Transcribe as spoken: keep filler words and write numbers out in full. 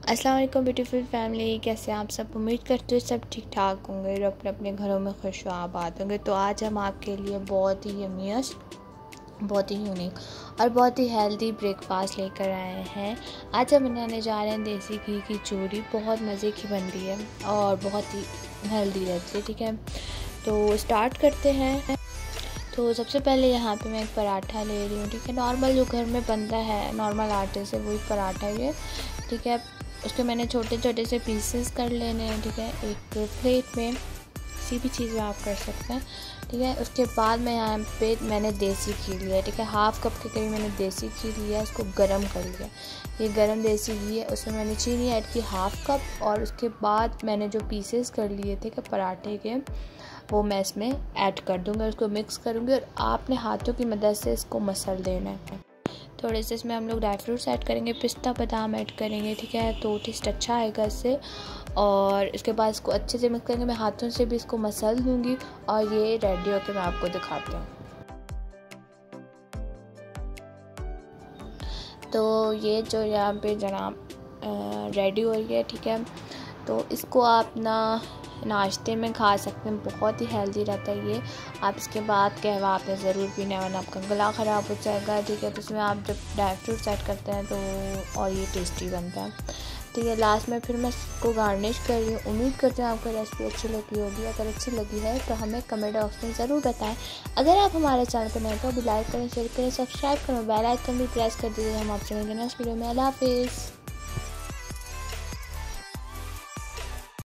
अस्सलाम वालेकुम beautiful family, कैसे आप सब। उम्मीद करते हो सब ठीक ठाक होंगे और अपने अपने घरों में खुश आबाद होंगे। तो आज हम आपके लिए बहुत ही यम्मियस, बहुत ही यूनिक और बहुत ही हेल्दी ब्रेकफास्ट लेकर आए हैं। आज हम बनाने जा रहे हैं देसी घी की चूरी। बहुत मज़े की बनती है और बहुत ही हेल्दी रहती है। ठीक है, तो स्टार्ट करते हैं। तो सबसे पहले यहाँ पे मैं एक पराठा ले रही हूँ। ठीक है, नॉर्मल जो घर में बनता है नॉर्मल आटे से, वही पराठा ये। ठीक है, उसके मैंने छोटे छोटे से पीसेस कर लेने हैं। ठीक है, एक प्लेट में किसी भी चीज़ में आप कर सकते हैं। ठीक है, उसके बाद मैं यहाँ पे मैंने देसी घी लिया है। ठीक है, हाफ़ कप के करीब मैंने देसी घी लिया, इसको गरम कर लिया। ये गरम देसी घी है, उसमें मैंने चीनी ऐड की हाफ़ कप, और उसके बाद मैंने जो पीसेस कर लिए थे कि पराठे के, वो मैं इसमें ऐड कर दूँगी, उसको मिक्स करूँगी और आपने हाथों की मदद से इसको मसल देना है। थोड़े से इसमें हम लोग ड्राई फ्रूट्स ऐड करेंगे, पिस्ता बादाम ऐड करेंगे। ठीक है, तो टेस्ट अच्छा आएगा इससे। और इसके बाद इसको अच्छे से मिक्स करेंगे। मैं हाथों से भी इसको मसल दूँगी और ये रेडी होकर मैं आपको दिखाती हूँ। तो ये जो यहाँ पे जनाब रेडी हो रही है। ठीक है, तो इसको आप ना नाश्ते में खा सकते हैं, बहुत ही हेल्दी रहता है ये। आप इसके बाद कहवा आपने ज़रूर पीना है, वरना आपका गला ख़राब हो जाएगा। ठीक है, तो इसमें आप जब ड्राई फ्रूट्स ऐड करते हैं तो और ये टेस्टी बनता है। ठीक है, लास्ट में फिर मैं इसको गार्निश कर रही हूँ। उम्मीद करते हैं आपको रेसिपी अच्छी लगी होगी। अगर अच्छी लगी है तो हमें कमेंट बॉक्स में ज़रूर बताएं। अगर आप हमारे चैनल पर नए तो लाइक करें, शेयर करें, सब्सक्राइब करें, बेल आइकन भी प्रेस कर दीजिए। हम आपसे मिलेंगे नेक्स्ट वीडियो में। अल्लाह हाफिज़।